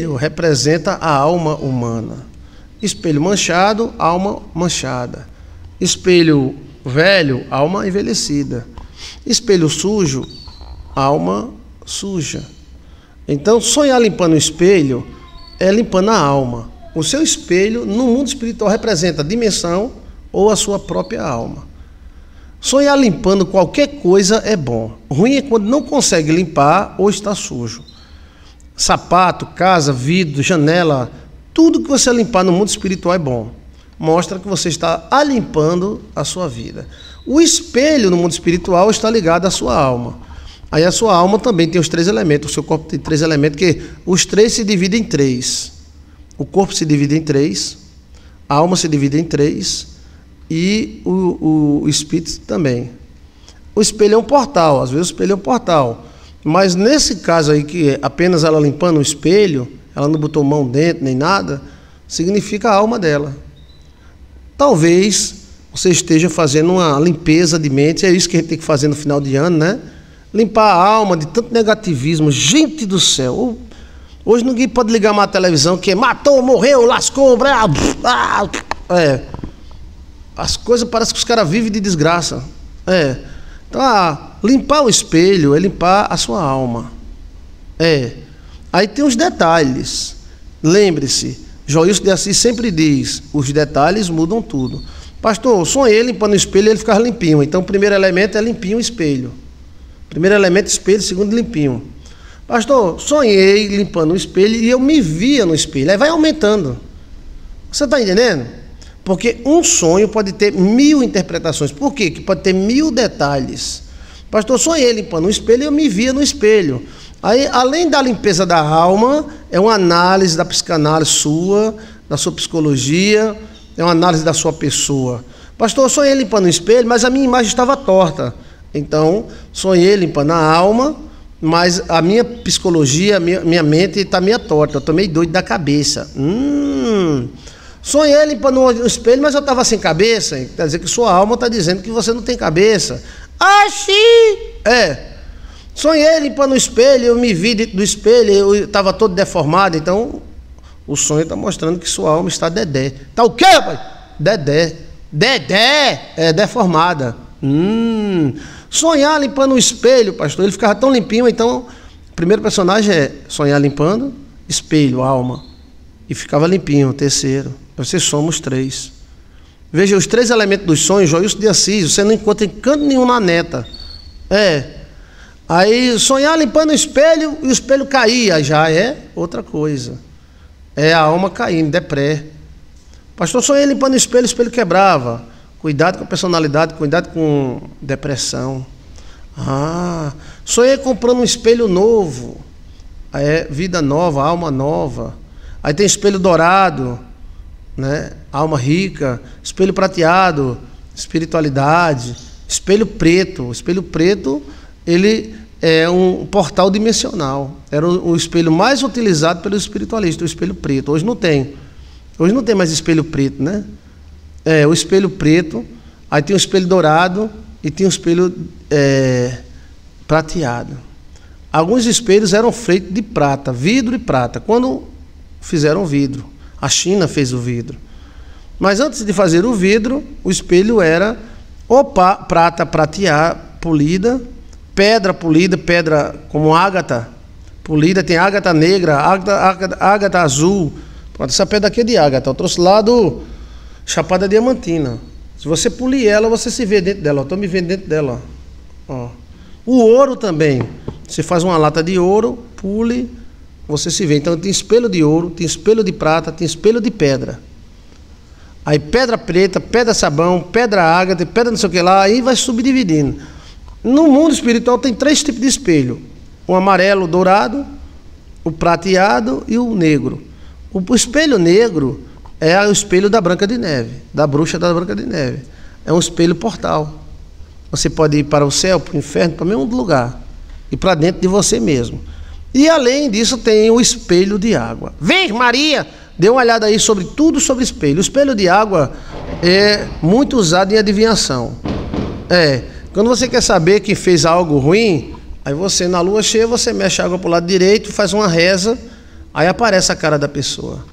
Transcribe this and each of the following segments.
espelho representa a alma humana. Espelho manchado, alma manchada. Espelho velho, alma envelhecida. Espelho sujo, alma suja. Então, sonhar limpando o espelho é limpando a alma. O seu espelho, no mundo espiritual, representa a dimensão ou a sua própria alma. Sonhar limpando qualquer coisa é bom. Ruim é quando não consegue limpar ou está sujo. Sapato, casa, vidro, janela, tudo que você limpar no mundo espiritual é bom. Mostra que você está limpando a sua vida. O espelho no mundo espiritual está ligado à sua alma. Aí a sua alma também tem os 3 elementos. O seu corpo tem 3 elementos, que os 3 se dividem em 3. O corpo se divide em 3, a alma se divide em 3 e o espírito também. O espelho é um portal, às vezes o espelho é um portal. Mas nesse caso aí, que apenas ela limpando o espelho, ela não botou mão dentro nem nada, significa a alma dela. Talvez você esteja fazendo uma limpeza de mente, é isso que a gente tem que fazer no final de ano, né? Limpar a alma de tanto negativismo. Gente do céu, hoje ninguém pode ligar uma televisão que matou, morreu, lascou, as coisas parecem que os caras vivem de desgraça. Então, limpar o espelho é limpar a sua alma. Aí tem os detalhes. Lembre-se, Joilson de Assis sempre diz: os detalhes mudam tudo. Pastor, sonhei limpando o espelho e ele ficava limpinho. Então o primeiro elemento é limpinho o espelho. Primeiro elemento espelho, segundo limpinho. Pastor, sonhei limpando o espelho e eu me via no espelho. Aí vai aumentando. Você está entendendo? Porque um sonho pode ter 1000 interpretações. Por quê? Que pode ter 1000 detalhes. Pastor, sonhei limpando o espelho e eu me via no espelho. Aí, além da limpeza da alma, é uma análise da psicanálise sua, da sua psicologia, é uma análise da sua pessoa. Pastor, sonhei limpando o espelho, mas a minha imagem estava torta. Então, sonhei limpando a alma, mas a minha psicologia, minha mente está meio torta. Eu estou meio doido da cabeça. Sonhei limpando o espelho, mas eu estava sem cabeça. Quer dizer que sua alma está dizendo que você não tem cabeça. Sonhei limpando o espelho, eu me vi dentro do espelho, eu estava todo deformado. Então, o sonho está mostrando que sua alma está dedé. Está o quê, pai? Dedé. Dedé é deformada. Sonhar limpando o espelho, pastor, ele ficava tão limpinho. Então, o primeiro personagem é sonhar limpando espelho, alma, e ficava limpinho. O terceiro, vocês somos 3. Veja, os 3 elementos dos sonhos, Joilson de Assis, você não encontra em canto nenhum na neta. Aí sonhar limpando o espelho e o espelho cair, aí já é outra coisa. É a alma caindo, depré. Pastor, sonhei limpando o espelho quebrava. Cuidado com a personalidade, cuidado com depressão. Sonhei comprando um espelho novo. Aí é vida nova, alma nova. Aí tem espelho dourado, né? Alma rica. Espelho prateado, espiritualidade. Espelho preto. O espelho preto, ele é um portal dimensional. Era o espelho mais utilizado pelos espiritualistas, o espelho preto. Hoje não tem. Hoje não tem mais espelho preto, né? O espelho preto, aí tem o espelho dourado e tem o espelho prateado. Alguns espelhos eram feitos de prata, vidro e prata, quando fizeram vidro. A China fez o vidro. Mas antes de fazer o vidro, o espelho era prata prateada, polida, pedra polida, pedra como ágata polida, tem ágata negra, ágata azul. Essa pedra aqui é de ágata, eu trouxe lá do Chapada Diamantina. Se você polir ela, você se vê dentro dela. Eu estou me vendo dentro dela. O ouro também. Você faz uma lata de ouro, pule, você se vê. Então tem espelho de ouro, tem espelho de prata, tem espelho de pedra. Aí pedra preta, pedra sabão, pedra ágata, pedra não sei o que lá, aí vai subdividindo. No mundo espiritual tem 3 tipos de espelho. O amarelo, o dourado, o prateado e o negro. O espelho negro é o espelho da Branca de Neve, da bruxa da Branca de Neve. É um espelho portal. Você pode ir para o céu, para o inferno, para o mesmo lugar. E para dentro de você mesmo. E além disso tem o espelho de água. Vem, Maria! Dê uma olhada aí sobre tudo sobre espelho. O espelho de água é muito usado em adivinhação. Quando você quer saber quem fez algo ruim, aí você, na lua cheia, você mexe a água para o lado direito, faz uma reza Aí aparece a cara da pessoa.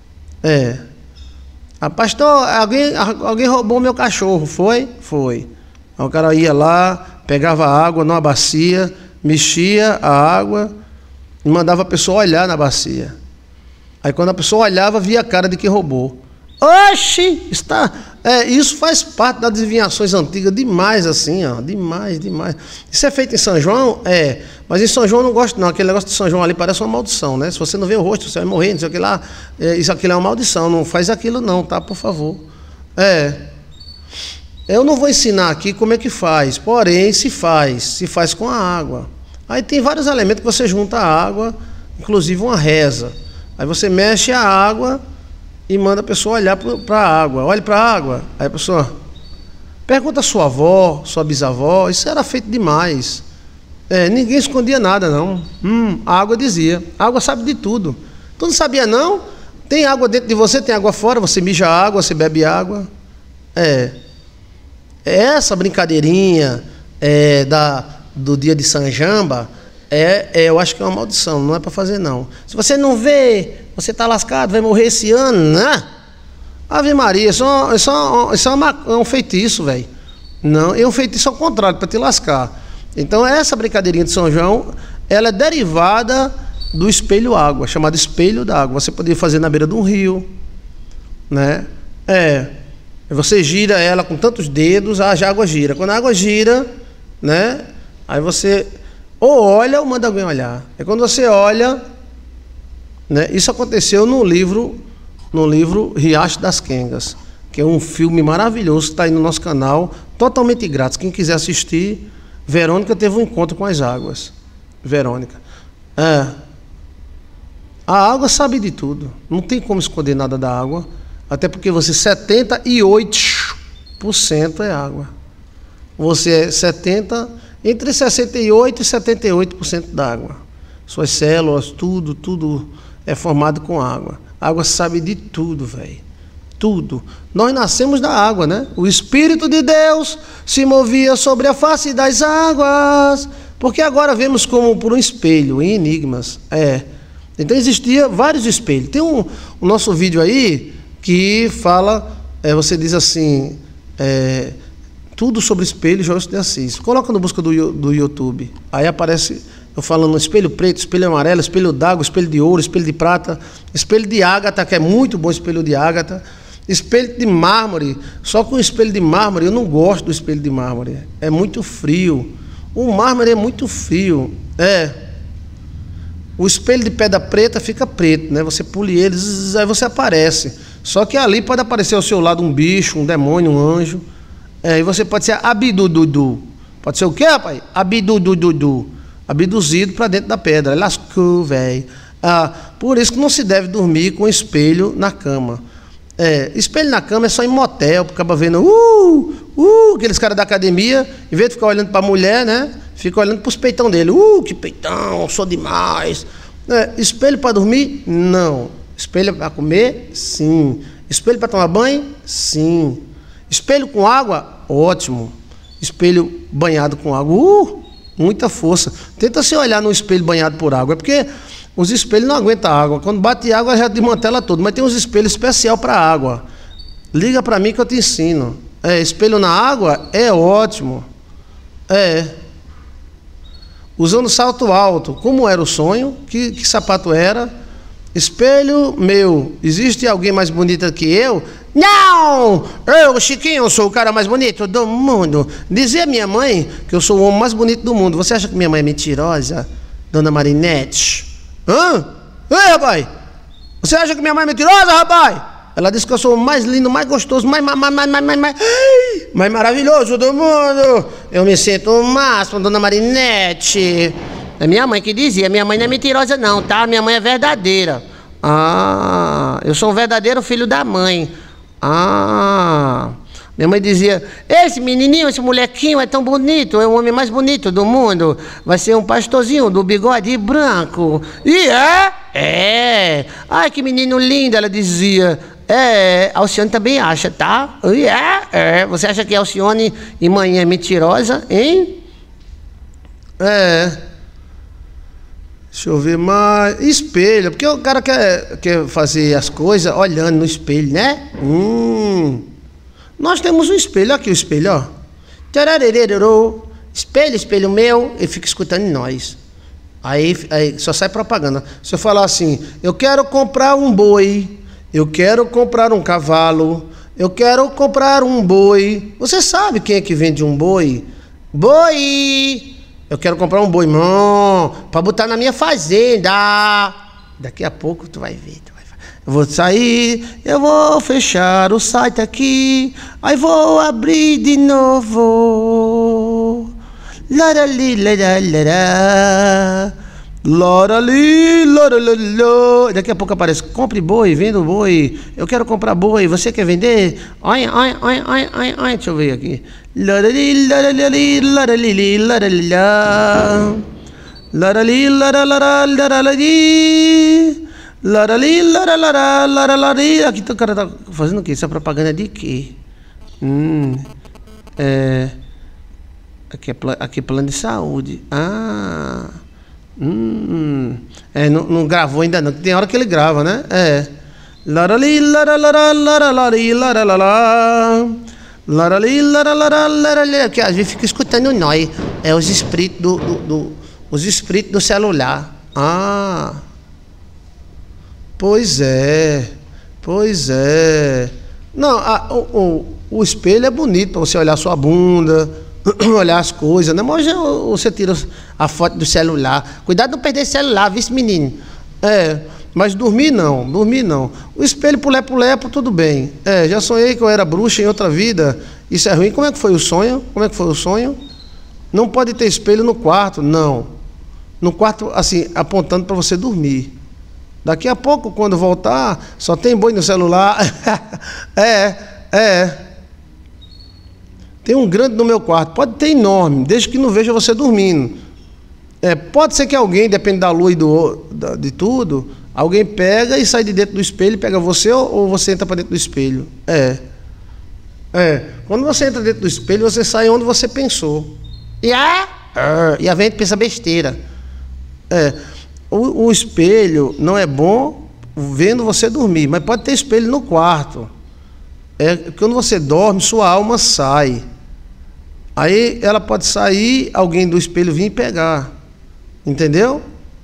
Pastor, alguém roubou meu cachorro, foi? Foi. Aí o cara ia lá, pegava água numa bacia, mexia a água e mandava a pessoa olhar na bacia. Aí quando a pessoa olhava, via a cara de quem roubou. Oxi! Isso faz parte das adivinhações antigas, demais assim, ó, demais. Isso é feito em São João? Mas em São João eu não gosto não, aquele negócio de São João ali parece uma maldição, né? Se você não vê o rosto, você vai morrer, não sei o que lá, isso aqui é uma maldição, não faz aquilo não, tá? Por favor. Eu não vou ensinar aqui como é que faz, porém se faz com a água. Aí tem vários elementos que você junta a água, inclusive uma reza. Aí você mexe a água e manda a pessoa olhar para a água. Olhe para a água. Aí a pessoa pergunta a sua avó, sua bisavó. Isso era feito demais. Ninguém escondia nada, não. A água dizia. A água sabe de tudo. Tu não sabia, não? Tem água dentro de você, tem água fora. Você mija água, você bebe água. Essa brincadeirinha do dia de Sanjamba, eu acho que é uma maldição. Não é para fazer, não. Se você não vê, você está lascado, vai morrer esse ano, né? Ave Maria, isso é um feitiço, velho. Não, é um feitiço ao contrário, para te lascar. Então, essa brincadeirinha de São João, ela é derivada do espelho água, chamado espelho d'água. Você poderia fazer na beira de um rio, né? Você gira ela com tantos dedos, a água gira. Quando a água gira, né? Aí você ou olha ou manda alguém olhar. É quando você olha, né? Isso aconteceu no livro Riacho das Quengas, que é um filme maravilhoso que está aí no nosso canal, totalmente grátis. Quem quiser assistir, Verônica teve um encontro com as águas. Verônica. A água sabe de tudo. Não tem como esconder nada da água. Até porque 78% é água. Você entre 68% e 78% d'água. Suas células, tudo é formado com água. A água sabe de tudo, velho. Tudo. Nós nascemos da água, né? O Espírito de Deus se movia sobre a face das águas. Porque agora vemos como por um espelho, em enigmas. Então existia vários espelhos. Tem o nosso vídeo aí que fala, você diz assim, tudo sobre espelho, João de Assis. Coloca no busca do YouTube. Aí aparece eu falando espelho preto, espelho amarelo, espelho d'água, espelho de ouro, espelho de prata, espelho de ágata, que é muito bom espelho de ágata, espelho de mármore. Só que o espelho de mármore, eu não gosto do espelho de mármore. É muito frio. O mármore é muito frio. O espelho de pedra preta fica preto, né? Você pule ele, aí você aparece. Só que ali pode aparecer ao seu lado um bicho, um demônio, um anjo. E você pode ser abidududu. Pode ser o quê, rapaz? Abidududu. Abduzido para dentro da pedra. Lascou, velho. Por isso que não se deve dormir com espelho na cama. Espelho na cama é só em motel, porque acaba vendo aqueles caras da academia, em vez de ficar olhando para a mulher, né? Fica olhando para os peitão dele. Que peitão, sou demais. Espelho para dormir? Não. Espelho para comer? Sim. Espelho para tomar banho? Sim. Espelho com água? Ótimo. Espelho banhado com água? Muita força. Tenta se olhar no espelho banhado por água. É porque os espelhos não aguentam água. Quando bate água, já desmantela tudo. Mas tem uns espelhos especial para água. Liga para mim que eu te ensino. Espelho na água é ótimo. Usando salto alto. Como era o sonho? Que sapato era? Espelho meu. Existe alguém mais bonita que eu? Não! Eu, Chiquinho, sou o cara mais bonito do mundo. Dizia minha mãe que eu sou o homem mais bonito do mundo. Você acha que minha mãe é mentirosa, dona Marinete? Ei, rapaz! Você acha que minha mãe é mentirosa, rapaz? Ela disse que eu sou o mais lindo, mais gostoso, mais maravilhoso do mundo. Eu me sinto o máximo, dona Marinete. É minha mãe que dizia. Minha mãe não é mentirosa não, tá? Minha mãe é verdadeira. Eu sou um verdadeiro filho da mãe. Minha mãe dizia, esse menininho, esse molequinho é tão bonito, é o homem mais bonito do mundo, vai ser um pastorzinho do bigode branco. E ai, que menino lindo, ela dizia. Alcione também acha, tá? Você acha que Alcione e mãe é mentirosa, hein? Deixa eu ver mais. Espelho, porque o cara quer fazer as coisas olhando no espelho, né? Nós temos um espelho, aqui o espelho, ó. Espelho, espelho meu, e fica escutando nós. Aí só sai propaganda. Se eu falar assim, eu quero comprar um boi, eu quero comprar um cavalo, eu quero comprar um boi. Você sabe quem é que vende um boi? Boi! Eu quero comprar um boi, para botar na minha fazenda. Daqui a pouco tu vai ver. Eu vou sair, eu vou fechar o site aqui, aí vou abrir de novo. Larali, larará, larali, laralala. Daqui a pouco aparece, compre boi, venda boi. Eu quero comprar boi, você quer vender? Ai, deixa eu ver aqui. Larali, larali, larali, laralala. Larali, laralala, laralali. Larali, laralala, laralari. Aqui o cara tá fazendo o quê? Essa propaganda é de quê? Aqui é plano de saúde. Não gravou ainda não. Tem hora que ele grava, né? Larali, laralala, laralari, laralala. Larali, laralala, laralari. Aqui às vezes fica escutando nós. É os espíritos os espíritos do celular. Pois é. Não, o espelho é bonito para você olhar sua bunda, olhar as coisas, né? Mas você tira a foto do celular. Cuidado de não perder celular, viu, menino? Mas dormir não. O espelho pro lepo, tudo bem. Já sonhei que eu era bruxa em outra vida. Isso é ruim. Como é que foi o sonho? Não pode ter espelho no quarto, não. No quarto, assim, apontando para você dormir. Daqui a pouco, quando voltar, só tem boi no celular. Tem um grande no meu quarto. Pode ter enorme, desde que não veja você dormindo. Pode ser que alguém, depende da luz e de tudo, alguém pega e sai de dentro do espelho, pega você ou você entra para dentro do espelho. Quando você entra dentro do espelho, você sai onde você pensou. E a gente pensa besteira. O espelho não é bom vendo você dormir, mas pode ter espelho no quarto. Quando você dorme, sua alma sai. Aí ela pode sair, alguém do espelho vir e pegar. Entendeu?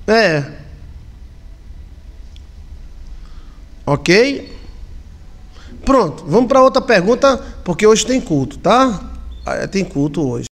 Ok? Pronto, vamos para outra pergunta, porque hoje tem culto, tá? Tem culto hoje.